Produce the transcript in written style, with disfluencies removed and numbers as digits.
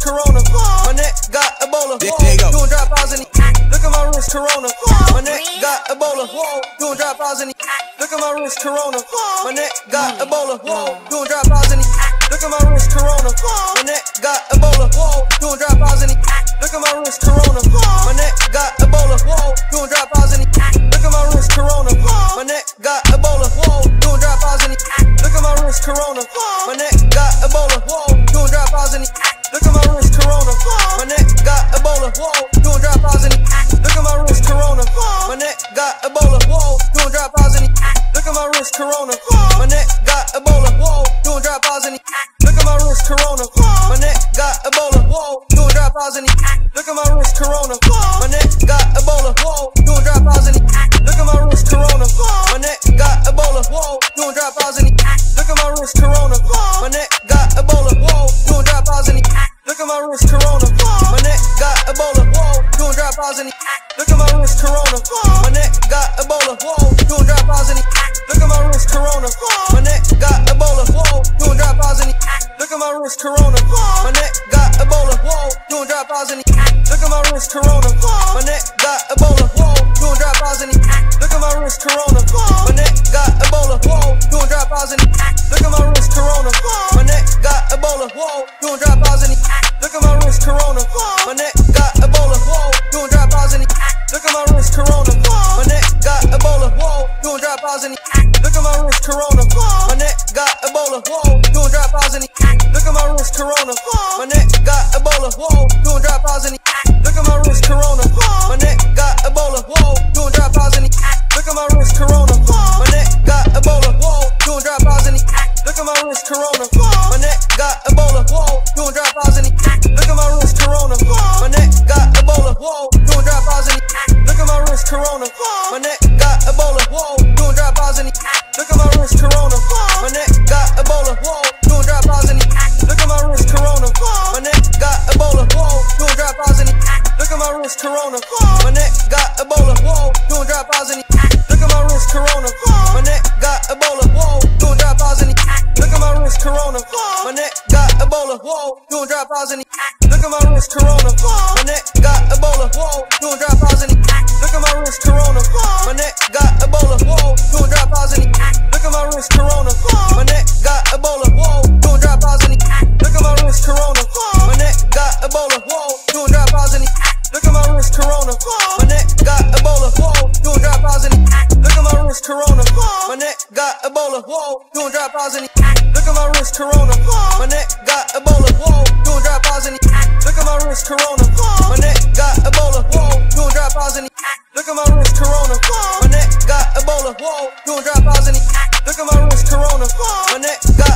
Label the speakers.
Speaker 1: Corona. My neck got ebola. Doing drop outs in the. Look at my wrist, Corona. My neck got ebola. Doing drop outs in the. Look at my wrist, Corona. My neck got ebola. Doing drop outs in the. Look at my wrist, Corona. My neck got ebola. Doing drop outs in the. Look at my wrist, Corona. My neck got ebola. Doing drop outs in the. Look at my wrist, Corona. My neck got ebola. Doing drop outs in the. Look at my wrist, Corona. My neck got ebola. Doing drop outs in the. Look at my wrist, Corona. My neck got ebola. Doing drop outs in the. Look at my wrist, Corona. My neck got ebola. Doing drop outs in the. Look at my wrist, Corona. My neck got ebola. Doing drop outs in the. Look at my wrist, Corona. My neck got ebola. Doing drop outs in the. Look at my wrist, Corona. My neck got ebola. Doing drop outs in the. Look at my wrist, Corona. My neck got ebola. Doing drop outs in the. Look at my wrist, Corona. My neck got ebola. Doing drop outs in the. Look at my wrist, Corona. My neck got ebola. Doing drop outs in the. Look at my wrist, Corona. My neck got ebola. Doing drop outs in the. Look at my wrist, Corona. My neck got ebola. Doing drop outs in the. Look at my wrist, Corona. My neck got ebola. Doing drop outs in the. Look at my wrist, Corona. My neck got ebola. Doing drop outs in the. Look at my wrist, Corona. My neck got ebola. Doing drop outs in the. Look at my wrist, Corona. My neck got ebola. Doing drop outs in the. Look at my wrist, Corona. My neck got ebola. Doing drop outs in the. Look at my wrist, Corona. My neck got ebola. Doing drop outs in the. Look at my wrist, Corona. My neck got ebola. Doing drop outs in the. Look at my wrist, Corona. My neck got ebola. Doing drop outs in the. Look at my wrist, Corona. My neck got ebola. Doing drop outs in the. Look at my wrist, Corona. My neck got ebola. Doing drop outs in the. Look at my wrist, Corona. My neck got ebola. Doing drop outs in the. Look at my wrist, Corona. My neck got ebola. Doing drop outs in the. Look at my wrist, Corona. My neck got ebola. Doing drop outs in the. Look at my wrist, Corona. My neck got ebola. Doing drop outs in the. Look at my wrist, Corona. My neck got ebola. Doing drop outs in the. Look at my wrist, Corona. My neck got ebola. Doing drop outs in the. Look at my wrist, Corona. My neck got ebola. Doing drop outs in the. Look at my wrist, Corona. My neck got ebola. Doing drop outs in the. Look at my wrist, Corona. My neck got ebola. Doing drop outs in the. Look at my wrist, Corona. My neck got ebola. Doing drop outs in the. Look at my wrist, Corona. My neck got ebola. Doing drop outs in the. Look at my wrist, Corona. My neck got ebola. Doing drop outs in the. Look at my wrist, Corona. My neck got ebola. Doing drop outs in the. Look at my wrist, Corona. My neck got ebola. Doing drop outs in the. Look at my wrist, Corona. My neck got ebola. Doing drop outs in the. Look at my wrist, Corona. My neck got ebola. Doing drop outs in the. Look at my wrist, Corona. My neck got ebola. Doing drop outs in the. Look at my wrist, Corona. My neck got